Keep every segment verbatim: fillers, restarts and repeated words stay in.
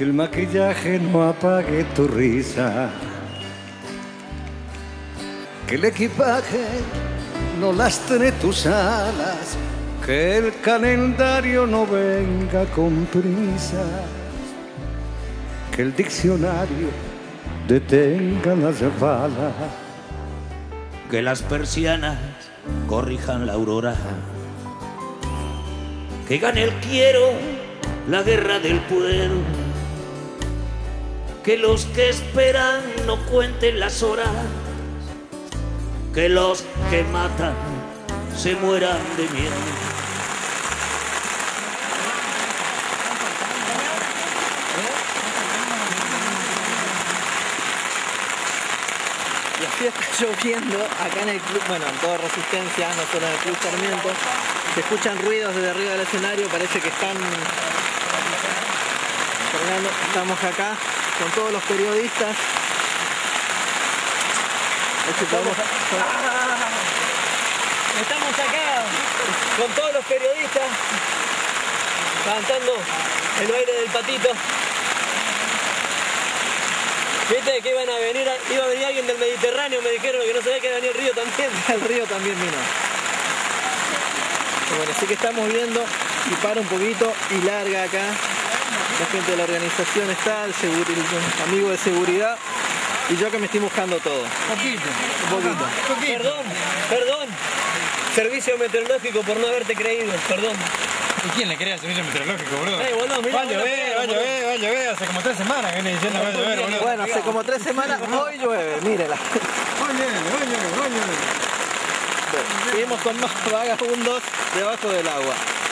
el maquillaje no apague tu risa, que el equipaje no lastre tus alas, que el calendario no venga con prisa, que el diccionario detenga las balas, que las persianas corrijan la aurora, que gane el quiero la guerra del puero, que los que esperan no cuenten las horas, que los que matan se mueran de miedo. Y así está lloviendo acá en el club, bueno, en toda Resistencia, no solo en el Club Sarmiento. Se escuchan ruidos desde arriba del escenario, parece que están cargando. Estamos acá con todos los periodistas. Podemos... Estamos acá con todos los periodistas cantando el baile del patito. Viste que iban a venir, iba a venir alguien del Mediterráneo, me dijeron que no sabía que venía el río también. El río también vino. Bueno, así que estamos viendo y para un poquito y larga acá. La gente de la organización está, el, el amigo de seguridad. Y yo que me estoy mojando todo. Poquito. Un poquito. Poquito. Perdón, perdón. Servicio meteorológico por no haberte creído, perdón. ¿Y quién le crea al servicio meteorológico, boludo? Eh, boludo, mirá, va a llover, va a llover, va a llover. Hace como tres semanas que viene diciendo va a llover, boludo. Bueno, hace como tres semanas, hoy llueve, mírela. Hoy llueve, hoy llueve, hoy llueve. Bueno, seguimos con más vagabundos debajo del agua.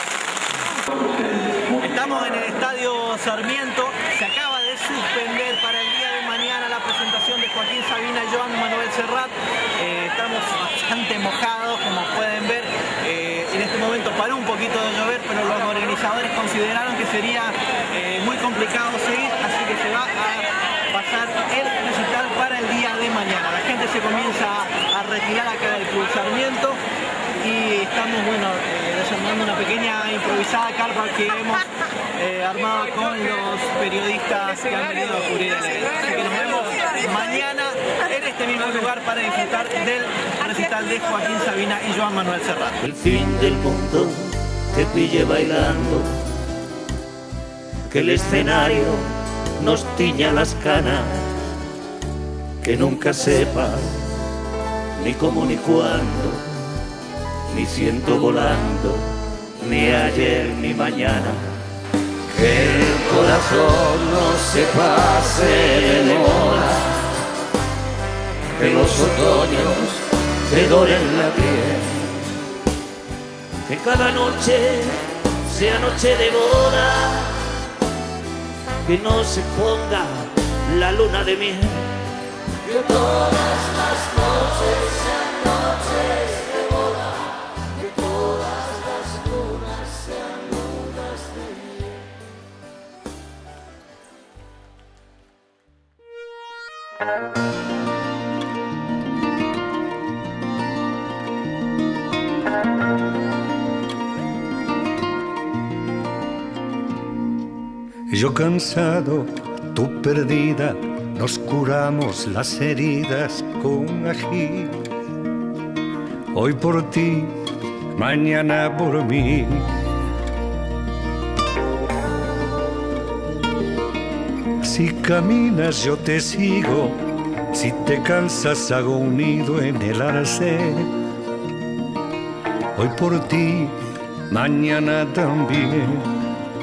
Estamos en el Estadio Sarmiento. Se acaba de suspender para el día de mañana la presentación de Joaquín Sabina y Joan Manuel Serrat. Eh, estamos bastante mojados, como pueden ver. Eh, en este momento paró un poquito de llover, pero los organizadores consideraron que sería eh, muy complicado seguir, así que se va a pasar el recital para el día de mañana. La gente se comienza a retirar acá del Club Sarmiento y estamos, bueno, eh, desarmando una pequeña improvisada carpa que hemos eh, armado con los periodistas que han venido a cubrir el evento. Así que nos vemos mañana en este mismo lugar para disfrutar del recital de Joaquín Sabina y Joan Manuel Serrat. El fin del mundo te pille bailando, que el escenario nos tiña las canas, que nunca sepa ni cómo ni cuándo, ni siento volando, ni ayer ni mañana, que el corazón no se pase de moda, que los otoños te doren la piel, que cada noche sea noche de boda, que no se ponga la luna de miel, que todas las noches sean noches de boda, que todas las lunas sean lunas de miel. Yo cansado, tú perdida, nos curamos las heridas con ají. Hoy por ti, mañana por mí. Si caminas yo te sigo, si te cansas hago un nido en el arce. Hoy por ti, mañana también.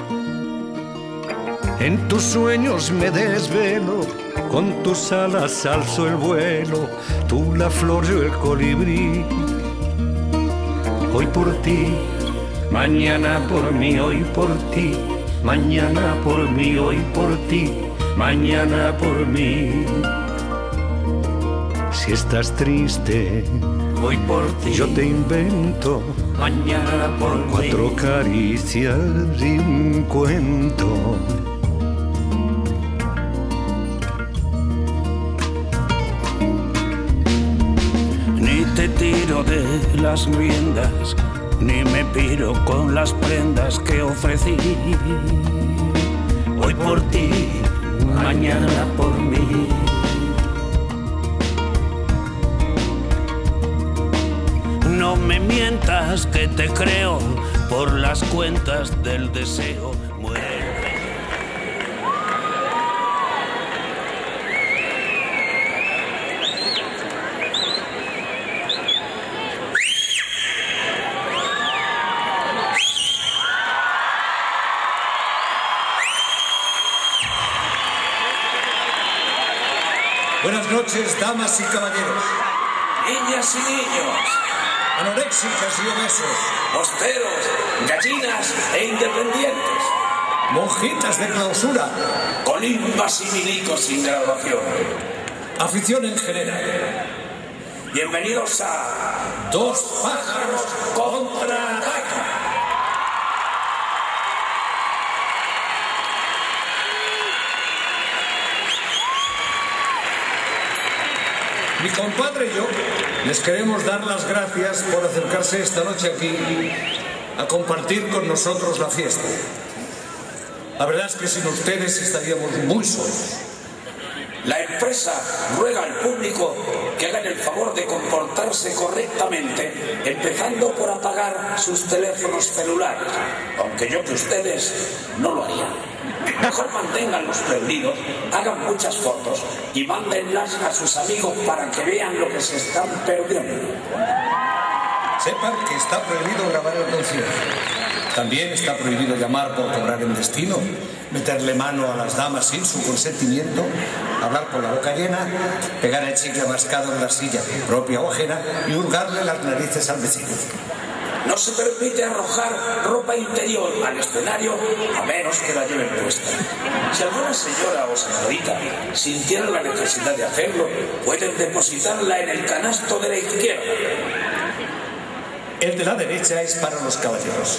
En tus sueños me desvelo, con tus alas alzo el vuelo, tú la flor, yo el colibrí. Hoy por ti, mañana por mí, hoy por ti, mañana por mí, hoy por ti, mañana por mí. Si estás triste, hoy por ti, yo te invento mañana por mí, cuatro caricias y un cuento. Te tiro de las riendas, ni me piro con las prendas que ofrecí. Hoy por ti, mañana por mí. No me mientas que te creo, por las cuentas del deseo muere. Buenas noches, damas y caballeros. Niñas y niños. Anoréxicas y obesos. Posteros, gallinas e independientes. Monjitas de clausura. Colimbas y milicos sin graduación. Afición en general. Bienvenidos a... Dos pájaros contraatacan. Mi compadre y yo les queremos dar las gracias por acercarse esta noche aquí a compartir con nosotros la fiesta. La verdad es que sin ustedes estaríamos muy solos. La empresa ruega al público que hagan el favor de comportarse correctamente, empezando por apagar sus teléfonos celulares, aunque yo que ustedes no lo harían. Mejor manténganlos prendidos, hagan muchas fotos y mándenlas a sus amigos para que vean lo que se están perdiendo. Sepan que está prohibido grabar el concierto. También está prohibido llamar por cobrar en destino, meterle mano a las damas sin su consentimiento, hablar con la boca llena, pegar el chicle mascado en la silla propia o ajena y hurgarle las narices al vecino. No se permite arrojar ropa interior al escenario a menos que la lleven puesta. Si alguna señora o señorita sintiera la necesidad de hacerlo, pueden depositarla en el canasto de la izquierda. El de la derecha es para los caballeros.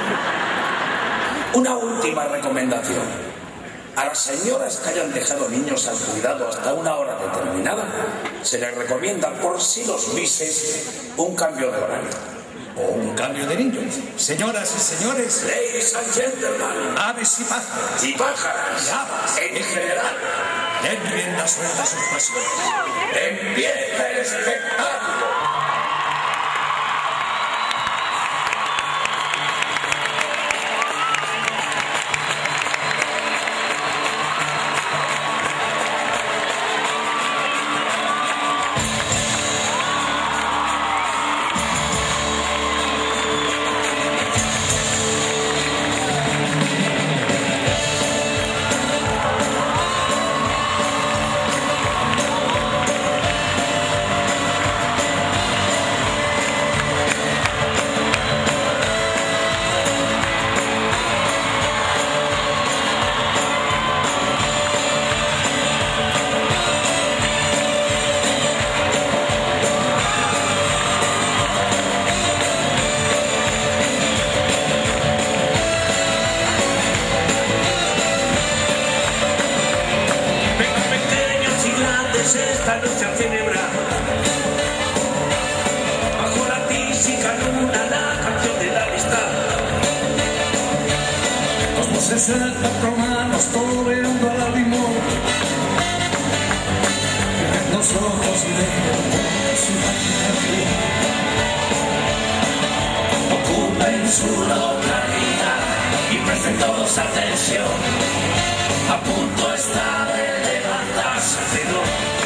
Una última recomendación. A las señoras que hayan dejado niños al cuidado hasta una hora determinada, se les recomienda por si los vises un cambio de horario. O un cambio de niños. Señoras y señores, ladies and gentlemen, aves y pájaros, y pájaras, y habas, en general, den rienda suelta a sus pasiones. ¡Empieza el espectáculo! Esta noche a celebrar bajo la tísica luna la canción de la amistad. Los voces romanos toreando a la limón, cierren los ojos y dejen su imaginación. Ocupa en su localidad y presten todos atención. A punto está de levantarse el telón.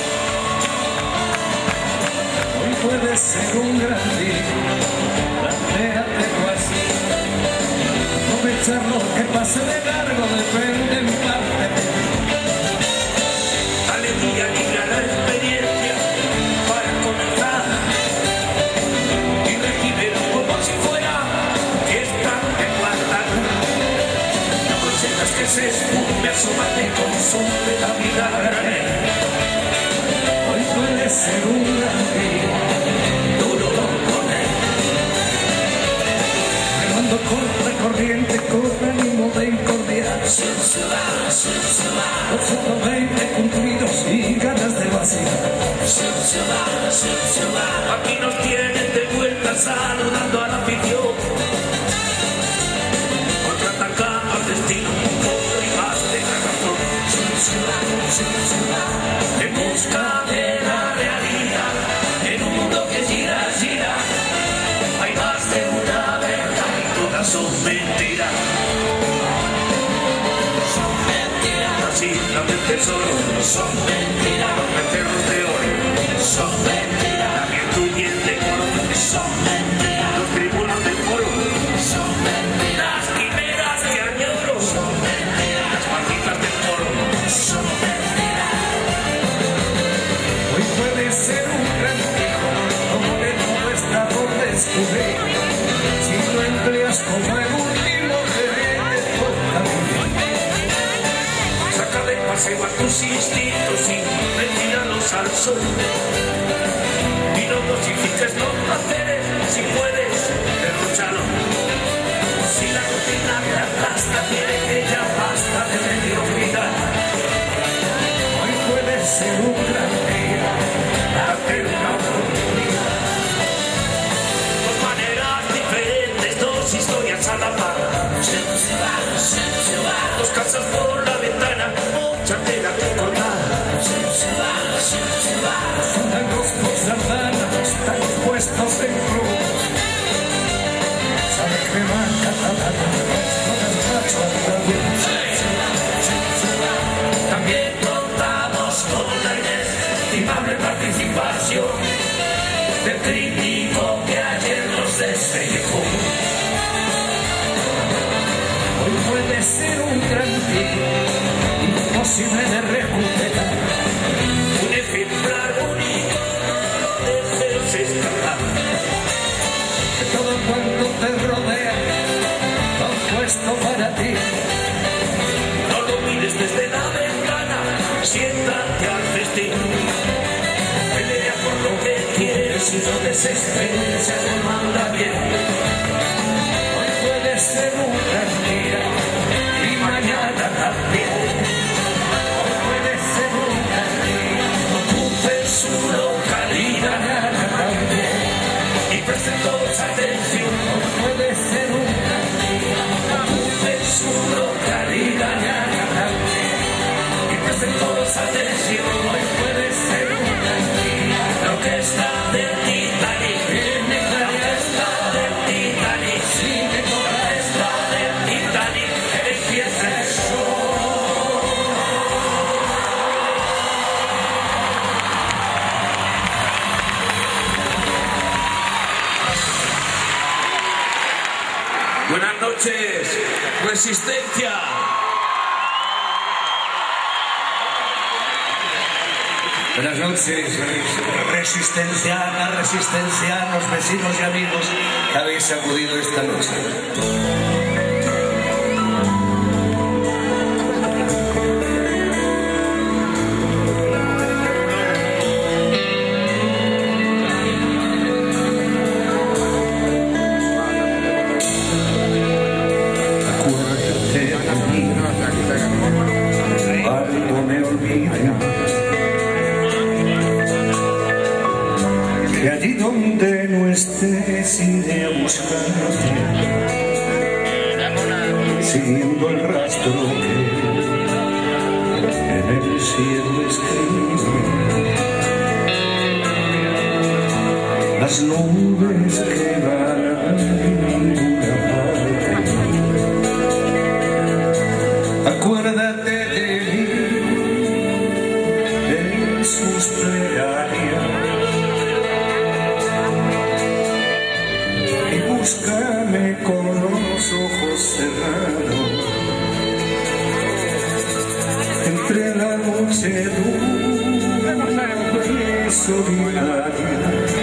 Puede ser un gran día, plantéatelo así. Aprovechar lo que pase de largo depende en parte de ti. Alegría libre a la experiencia para comenzar. Y recíbelo como si fuera fiesta de guardar. No consientas que se esfume, asómate con su de la vida. Hoy puede ser un gran día. Corre, corriente, corre, ánimo de incordiar. doscientos veinte cumplidos y ganas de vacilar. Aquí nos tienen de vuelta saludando a la afición, contraatacando al destino, un poco y más de tesoro son mentiras. Los becerros de oro son mentiras. La virtud y el decoro son mentiras. Los tribunos del foro son mentiras. Las quimeras que añoro son mentiras. Las malditas del foro son mentiras. Hoy puede ser un gran hijo, como de todo está por descubrir. Si lo empleas como el último que te toca vivir. Saca de paseo a tus instintos y retiralos al sol. Y no dosifiques los placeres, si puedes, derróchalo. Si la rutina te arrastra, quiere que ya basta de mediocridad. Hoy puede ser un gran día, Date una oportunidad. Dos maneras diferentes, dos historias a la par. Dos casas por la ventana, mucha tela que cortar. fundan los posardanos, están puestos en cruz. Sabe que van catalanes con el macho andaluz. También contamos con la inestimable participación del crítico que ayer nos despejó. Hoy puede ser un gran día, imposible de recuperar. Un ejemplar único, no lo dejes escapar. Que todo cuanto te rodea, lo han puesto para ti. No lo mires desde la ventana, siéntate al festín. Pelea por lo que quieres y no desesperes, se manda bien. Hoy puede ser un gran día y mañana también. Hoy puede ser un gran día, Ocupe su localidad mañana también. y presten todos atención. Hoy puede ser un gran día, Ocupe su localidad mañana también. y presten todos atención. Hoy puede ser un gran día, La orquesta del Titanic, viene la orquesta del Titanic, sigue la orquesta del Titanic, empieza el show. Buenas noches, Resistencia. Buenas noches, resistencia, la resistencia, los vecinos y amigos que habéis acudido esta noche. Acuérdate de mí, algo me olvida. Que allí donde no estés iré a buscarte, siguiendo el rastro que en el cielo escribe. Las nubes que van a ninguna parte. Acuérdate de mí, de sus plegarias. Búscame con los ojos cerrados, entre la noche dura y solitaria.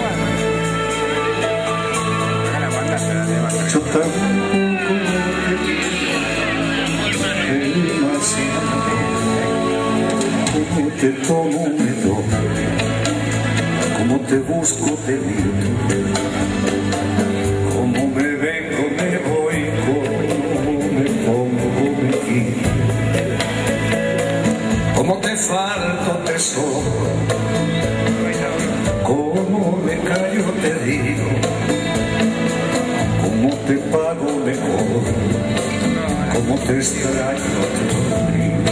Yo tampoco te quiero demasiado, como te tomo me tomo, como te busco te miento. Como me vengo, me voy, como me pongo, me quito. Como te falto, te sobro. Como me callo, te digo. Como te pago, me cobro. Como te extraño, te olvido.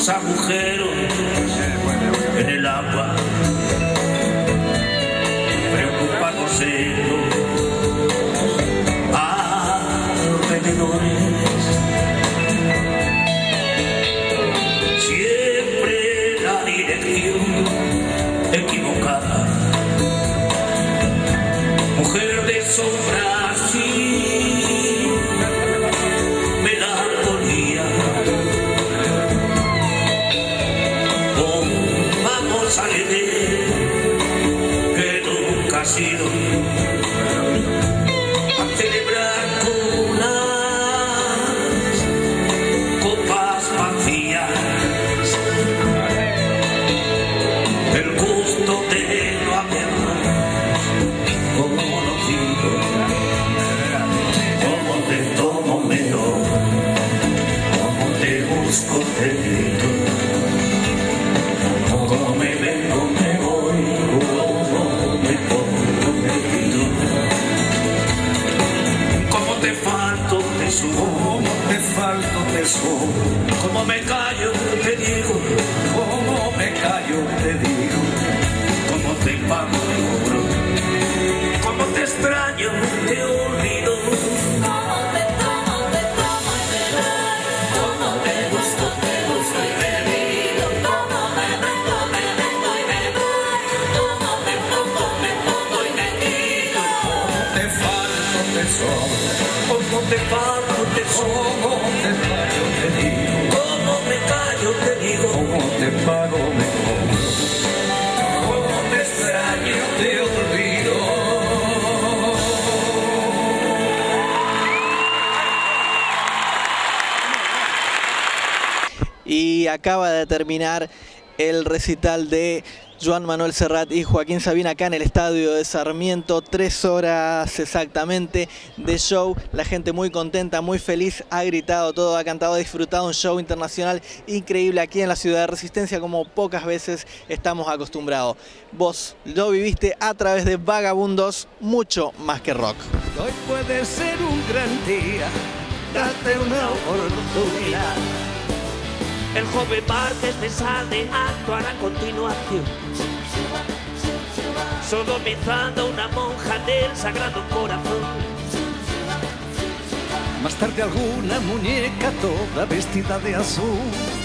los agujeros en el agua, preocupados en los alrededores. Siempre la dirección equivocada, mujer de sombras y melancolía. Oh, vamos a leer que nunca ha sido a celebrar con las copas vacías el gusto de lo habernos conocido. Como te tomo menos, como te busco te grito, como me vengo me voy, como me pongo me grito, como te falto te subo, como te falto te subo, como me callo te digo, como me callo te digo, como te pago te cobro, como te extraño te olvido. Como te falto te sobo, como te callo te digo, como me callo te digo, como te pago me cobro, como te extraño te olvido. Y acaba de terminar el recital de Joan Manuel Serrat y Joaquín Sabina acá en el estadio de Sarmiento. Tres horas exactamente de show. La gente muy contenta, muy feliz, ha gritado todo, ha cantado, ha disfrutado un show internacional increíble aquí en la ciudad de Resistencia como pocas veces estamos acostumbrados. Vos lo viviste a través de Vagabundos, mucho más que rock. Hoy puede ser un gran día, date una oportunidad. El joven Martes de Sade actuará a continuación, sodomizando a una monja del Sagrado Corazón. Más tarde alguna muñeca toda vestida de azul